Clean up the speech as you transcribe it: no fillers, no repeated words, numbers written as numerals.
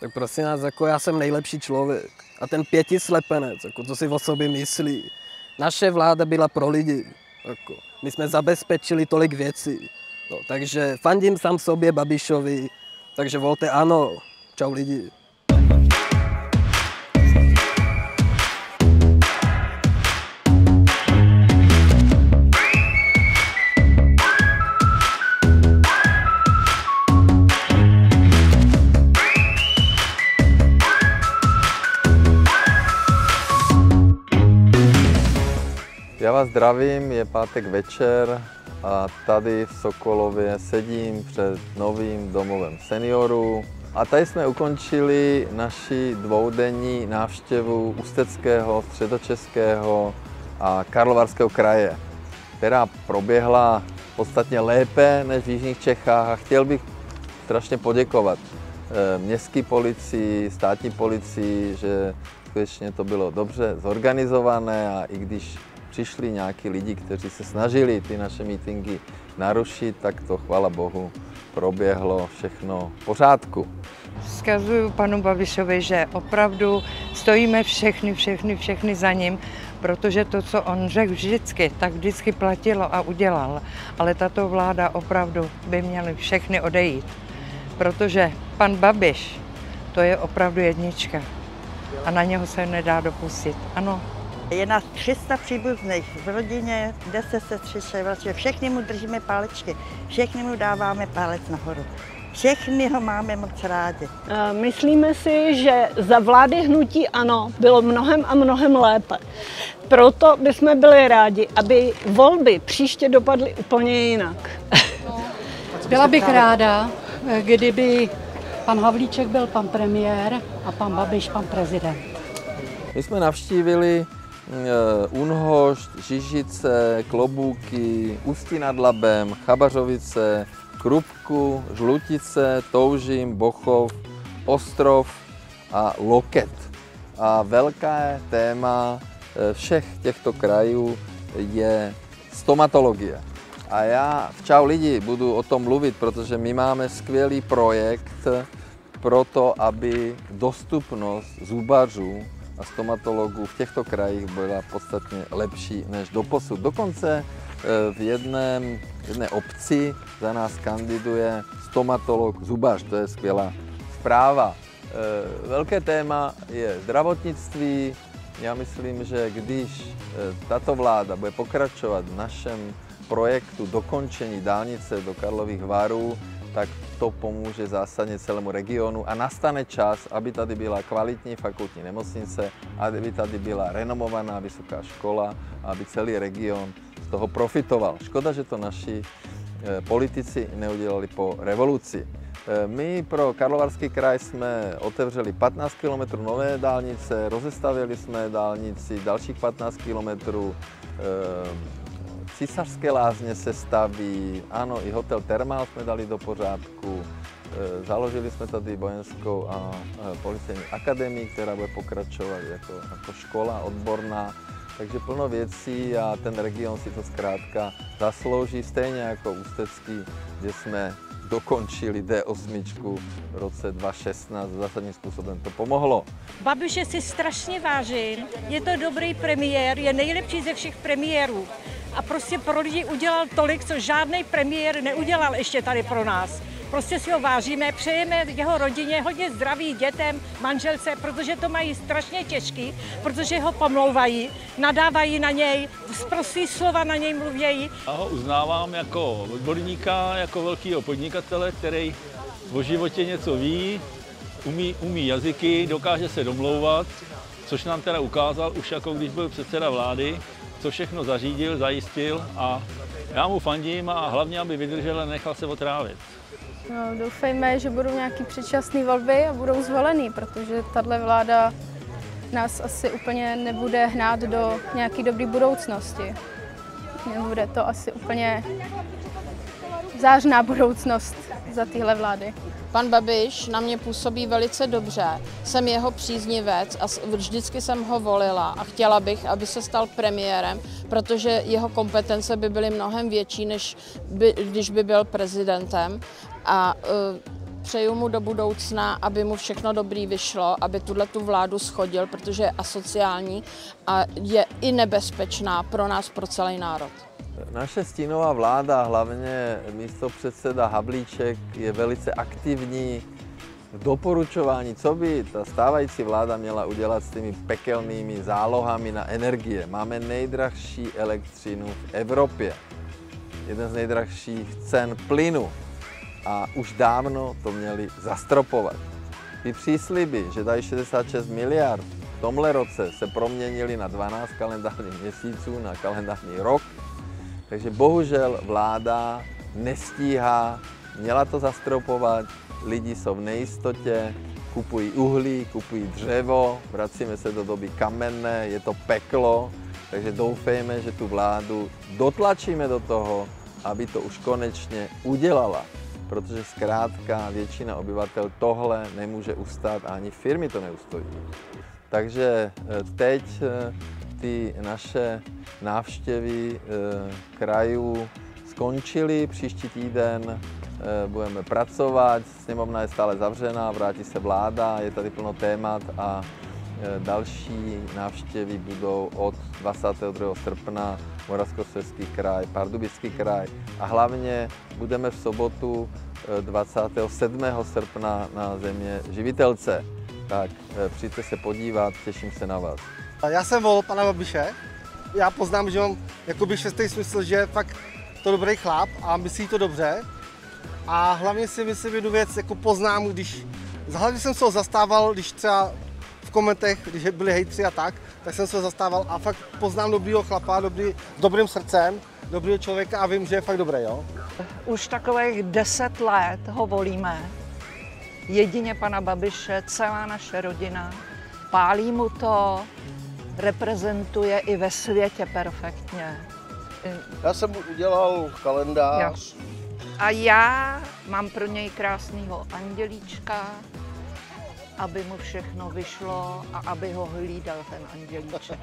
Tak prosím nás, jako já jsem nejlepší člověk. A ten pětislepenec, jako co si o sobě myslí. Naše vláda byla pro lidi. Jako, my jsme zabezpečili tolik věcí. No, takže fandím sám sobě, Babišovi. Takže volte ano. Čau lidi. Já vás zdravím, je pátek večer a tady v Sokolově sedím před novým domovem seniorů. A tady jsme ukončili naši dvoudenní návštěvu Ústeckého, Středočeského a Karlovarského kraje, která proběhla podstatně lépe než v jižních Čechách a chtěl bych strašně poděkovat městské policii, státní policii, že skutečně to bylo dobře zorganizované a i když přišli nějaký lidi, kteří se snažili ty naše mítinky narušit, tak to, chvála Bohu, proběhlo všechno v pořádku. Vzkazuju panu Babišovi, že opravdu stojíme všechny za ním, protože to, co on řekl vždycky, tak vždycky platilo a udělal. Ale tato vláda opravdu by měly všechny odejít, protože pan Babiš, to je opravdu jednička a na něho se nedá dopustit. Ano. Je nás 300 příbuzných v rodině, 10 sestřiček, vlastně všechny mu držíme pálečky, všechny mu dáváme pálec nahoru. Všechny ho máme moc rádi. Myslíme si, že za vlády hnutí ANO bylo mnohem a mnohem lépe. Proto bychom byli rádi, aby volby příště dopadly úplně jinak. Byla bych ráda, kdyby pan Havlíček byl pan premiér a pan Babiš pan prezident. My jsme navštívili Únhošť, Žižice, Klobouky, Ústí nad Labem, Chabařovice, Krupku, Žlutice, Toužim, Bochov, Ostrov a Loket. A velké téma všech těchto krajů je stomatologie. A já v Čau lidi budu o tom mluvit, protože my máme skvělý projekt pro to, aby dostupnost zubařů a stomatologů v těchto krajích byla podstatně lepší než doposud. Dokonce v jedné obci za nás kandiduje stomatolog zubař, to je skvělá zpráva. Velké téma je zdravotnictví. Já myslím, že když tato vláda bude pokračovat v našem projektu dokončení dálnice do Karlových Varů, tak to pomůže zásadně celému regionu a nastane čas, aby tady byla kvalitní fakultní nemocnice, aby tady byla renomovaná vysoká škola a aby celý region z toho profitoval. Škoda, že to naši politici neudělali po revoluci. My pro Karlovarský kraj jsme otevřeli 15 km nové dálnice, rozestavěli jsme dálnici, dalších 15 km. Císařské lázně se staví, ano, i hotel Thermal jsme dali do pořádku. Založili jsme tady vojenskou a policejní akademii, která bude pokračovat jako škola odborná. Takže plno věcí a ten region si to zkrátka zaslouží, stejně jako Ústecký, kde jsme dokončili D8 v roce 2016, zásadním způsobem to pomohlo. Babiše si strašně vážím, je to dobrý premiér, je nejlepší ze všech premiérů. A prostě pro lidi udělal tolik, co žádný premiér neudělal ještě tady pro nás. Prostě si ho vážíme, přejeme jeho rodině hodně zdraví, dětem, manželce, protože to mají strašně těžký, protože ho pomlouvají, nadávají na něj, sprostý slova na něj mluvějí. Já ho uznávám jako odborníka, jako velkého podnikatele, který o životě něco ví, umí jazyky, dokáže se domlouvat, což nám teda ukázal už jako když byl předseda vlády, co všechno zařídil, zajistil a já mu fandím a hlavně, aby vydržel a nechal se otrávit. No, doufejme, že budou nějaké předčasné volby a budou zvolený, protože tahle vláda nás asi úplně nebude hnát do nějaké dobré budoucnosti. Nebude to asi úplně zářná budoucnost za téhle vlády. Pan Babiš na mě působí velice dobře, jsem jeho příznivec a vždycky jsem ho volila a chtěla bych, aby se stal premiérem, protože jeho kompetence by byly mnohem větší, než když by byl prezidentem. A přeju mu do budoucna, aby mu všechno dobrý vyšlo, aby tu vládu shodil, protože je asociální a je i nebezpečná pro nás, pro celý národ. Naše stínová vláda, hlavně místopředseda Havlíček, je velice aktivní v doporučování, co by ta stávající vláda měla udělat s těmi pekelnými zálohami na energie. Máme nejdražší elektřinu v Evropě, jeden z nejdražších cen plynu a už dávno to měli zastropovat. Ty přísliby, že dají 66 miliard, v tomhle roce se proměnili na 12 kalendářních měsíců, na kalendářní rok, takže bohužel vláda nestíhá, měla to zastropovat, lidi jsou v nejistotě, kupují uhlí, kupují dřevo, vracíme se do doby kamenné, je to peklo, takže doufejme, že tu vládu dotlačíme do toho, aby to už konečně udělala, protože zkrátka většina obyvatel tohle nemůže ustát a ani firmy to neustojí. Takže teď ty naše návštěvy krajů skončily, příští týden budeme pracovat, sněmovna je stále zavřená, vrátí se vláda, je tady plno témat a další návštěvy budou od 22. srpna Moravskoslezský kraj, Pardubický kraj a hlavně budeme v sobotu 27. srpna na Země živitelce. Tak přijďte se podívat, těším se na vás. Já jsem volil pana Babiše, já poznám, že mám jakoby šestý smysl, že je fakt to dobrý chlap a myslí to dobře. A hlavně si myslím jednu věc, jako poznám, hlavně jsem se ho zastával, když třeba v komentech, když byli hejtři a tak jsem se ho zastával a fakt poznám dobrýho chlapa, s dobrým srdcem, dobrýho člověka a vím, že je fakt dobrý, jo. Už takových 10 let ho volíme, jedině pana Babiše, celá naše rodina, pálí mu to, reprezentuje i ve světě perfektně. Já jsem mu udělal kalendář. Jo. A já mám pro něj krásného andělíčka, aby mu všechno vyšlo a aby ho hlídal ten andělíček.